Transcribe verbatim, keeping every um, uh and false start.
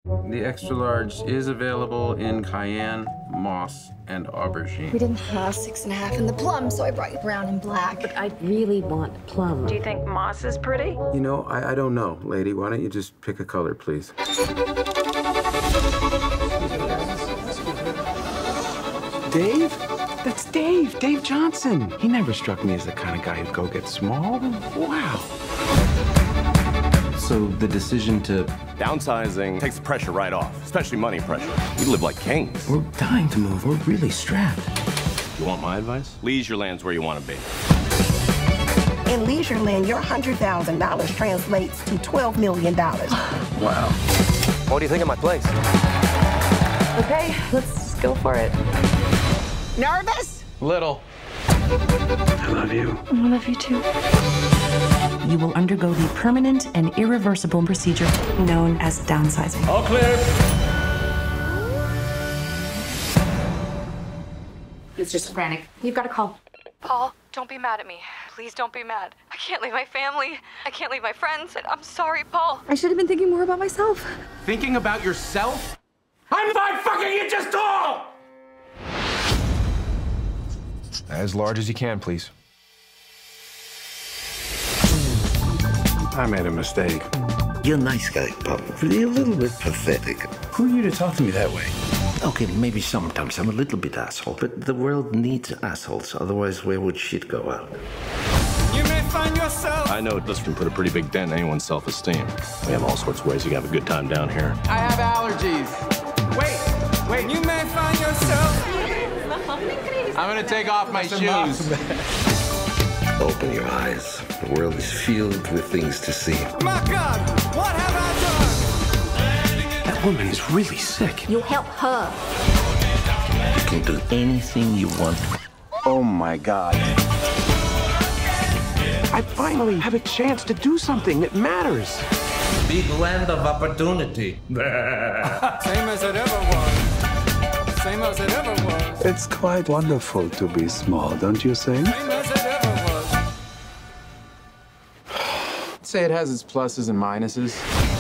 The extra large is available in cayenne, moss, and aubergine. We didn't have six and a half in the plum, so I brought you brown and black. But I really want plum. Do you think moss is pretty? You know, I, I don't know, lady. Why don't you just pick a color, please? Dave? That's Dave, Dave Johnson. He never struck me as the kind of guy who'd go get small. Wow. So the decision to... Downsizing takes the pressure right off, especially money pressure. We live like kings. We're dying to move. We're really strapped. You want my advice? Leisureland's where you want to be. In Leisureland, your one hundred thousand dollars translates to twelve million dollars. Wow. What do you think of my place? Okay, let's just go for it. Nervous? Little. I love you. I love you too. You will undergo the permanent and irreversible procedure known as downsizing. All clear. Mister Sopranik, you've got a call. Paul, don't be mad at me. Please don't be mad. I can't leave my family. I can't leave my friends. I'm sorry, Paul. I should have been thinking more about myself. Thinking about yourself? I'm not fucking you just all! As large as you can, please. I made a mistake. You're a nice guy, but really a little bit pathetic. Who are you to talk to me that way? Okay, maybe sometimes I'm a little bit asshole, but the world needs assholes, otherwise where would shit go out? You may find yourself. I know this can put a pretty big dent in anyone's self-esteem. We have all sorts of ways to have a good time down here. I have allergies. Wait, wait. You may find yourself. I'm gonna take off my shoes. Open your eyes. The world is filled with things to see. My God, what have I done? That woman is really sick. You help her. You can do anything you want. Oh my God. I finally have a chance to do something that matters. Big land of opportunity. Same as it ever was. Same as it ever was. It's quite wonderful to be small, don't you think? Same as it ever was. Say it has its pluses and minuses.